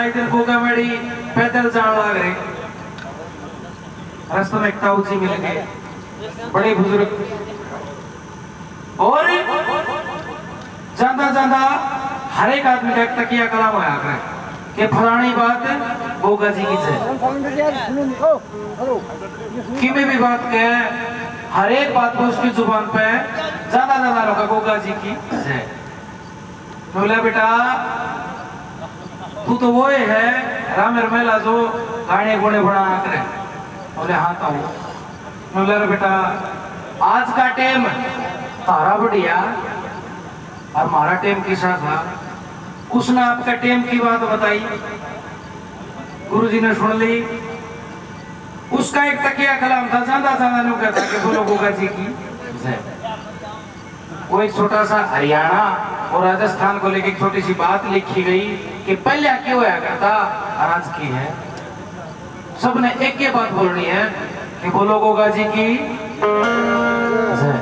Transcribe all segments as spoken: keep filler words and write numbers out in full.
एक दिन गोगा मेड़ी पैदल जाने लग रहे, रास्ते में एक ताऊ जी मिल गए, बड़े बुजुर्ग, और जाता जाता हर एक आदमी का एक तकिया कलाम आया करे कि फलानी बात गोगा जी की जय, कि में भी बात कहे हर एक बात को उसकी जुबान पे ज्यादा ज्यादा रोका गोगा जी की जय। बोला बेटा तू तो वो है रामेर मेला जो गाने गुणे बना करे। बोले हाँ ताऊ। बोले रे बेटा आज का टेम तारा बढ़िया और हमारा टेम किसा था, उसने आपका टेम की बात बताई, गुरुजी ने सुन ली, उसका एक तकिया कलाम था, ज्यादा ज्यादा लोग कहता कि बोलो गोगा जी की जय। वो एक छोटा सा हरियाणा और राजस्थान को लेकर एक छोटी सी बात लिखी गई कि पहले क्यों होया करता आज की है, सबने एक ही बात बोलनी है कि बोलो गोगा जी की जय।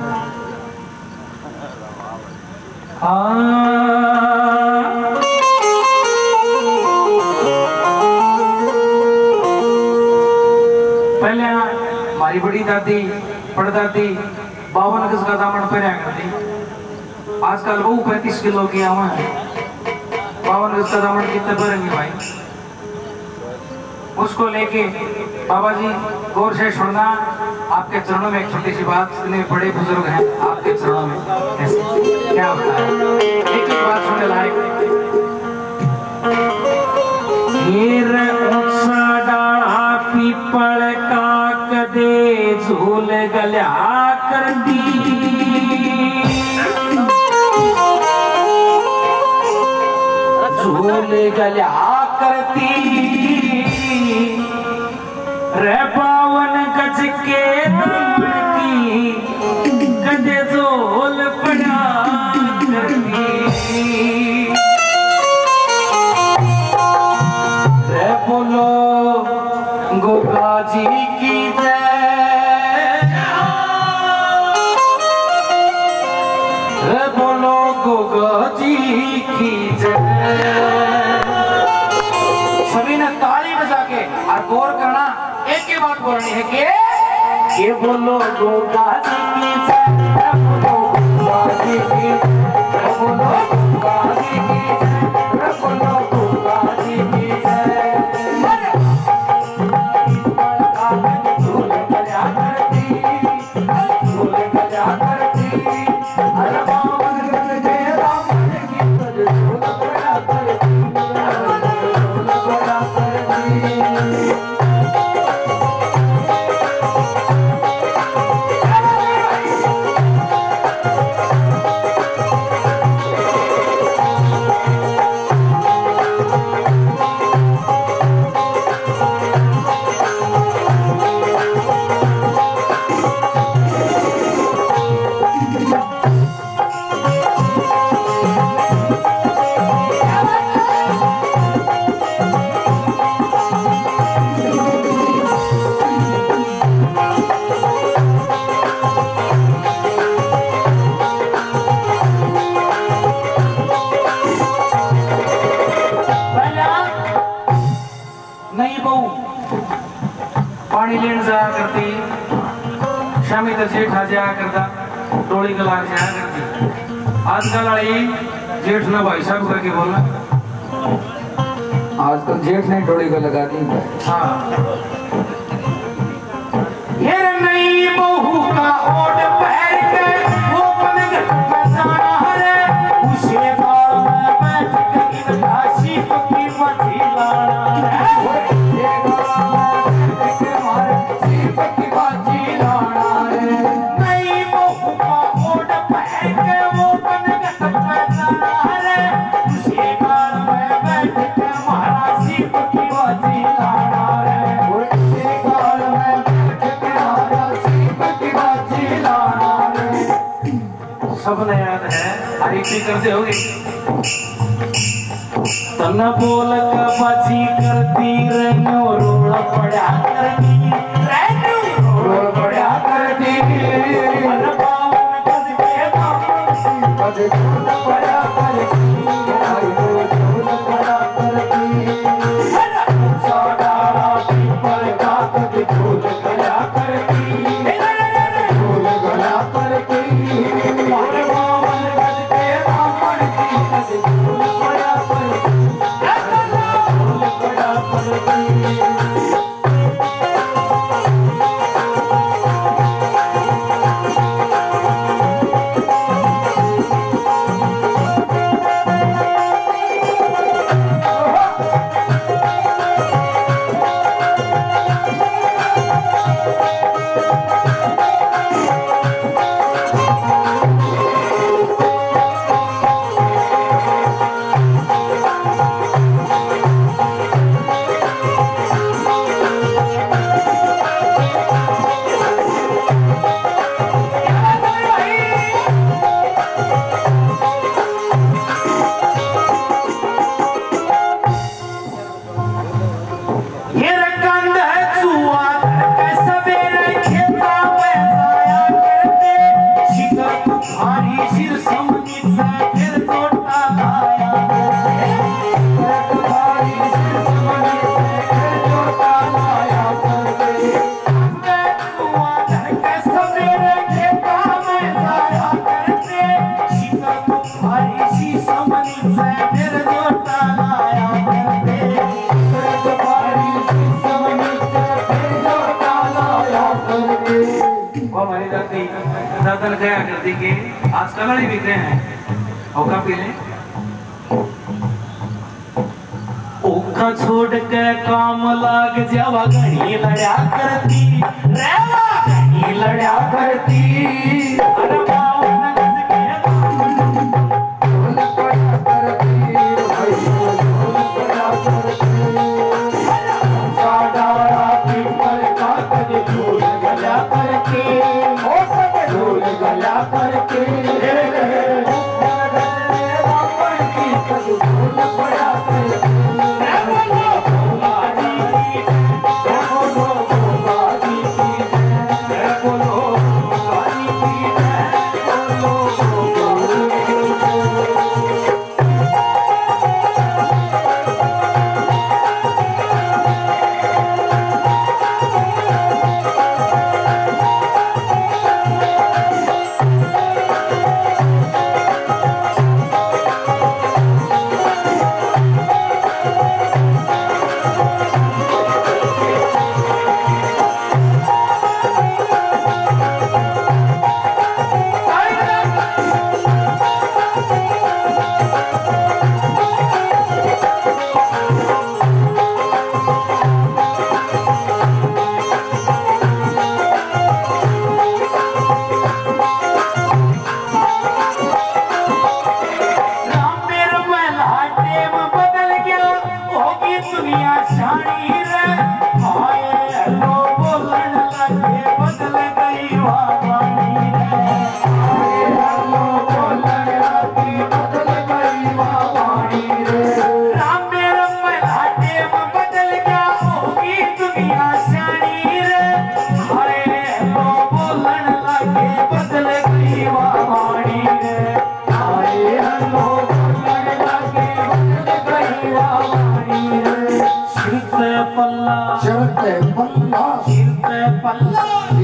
पहले हमारी बड़ी दादी परदादी बावन गज का दामन पहना करती, आजकल वो पैंतीस किलो की आवा है, बावन गज का दामन कितने पहनेंगे भाई। उसको लेके बाबा जी गौर से सुनना, आपके चरणों में एक छोटी सी बात, इतने बड़े बुजुर्ग हैं आपके चरणों में, कैसे क्या होता है, एक एक बात सुनने लायक। पीपल का कदे झूल गल्या करती, झूल गल्या करती रे बावन गज के दामन की कदे झोल पड़ा करती रे। बोलो गोगा जी की जय, रे बोलो गोगा जी की जय। सभी ने ताली बजा के और गौर करना, एक ही बात बोलनी है कि ये बोलो गोगा जी की जय, बोलो गोगा जी की जय, बोलो गोगा जी की जय, बोलो गोगा जी की जय। पानी लेन जाया करती, शामी तो जेठ आ जाया करता, डोली गला जाया करती। आजकल वाली जेठ ना भाई साहब करके बोलना, आजकल जेठ ने डोली को लगा दी। हाँ ये नई बहू का ओढ़ पहन के वो पलंग पे जाना है, उसे बाल में बैठ के इन घासी की मछली लाना है। सबने याद है, हरी करते होगी। तन बोल का बाजी करती रहनो रोड़ा पड़ा करती, रोड़ा पड़ा करती, मन पावन गज के दामन गज झूल पड़ा करती, रोड़ा पड़ा करती। तन क्या करती के आजकल वाली बिक रहे हैं ओका पीले ओका छोड़ के काम लाग जावा घड़ी लड़ा करती रेवा घड़ी लड़ा करती अरे बाऊ नगज के ढोल पड़ा करती भाई ढोल पड़ा करती साडारा पीपल का कद ढोल गला करके ओ सब ढोल गला करके ढोल पड़ा करके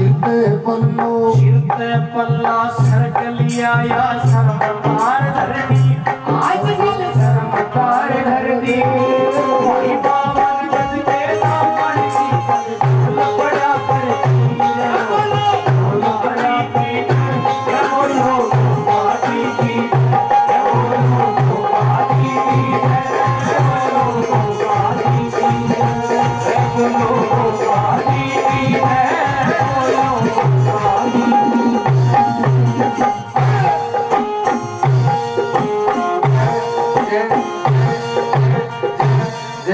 पल्ला सरकलिया या सरमार धरनी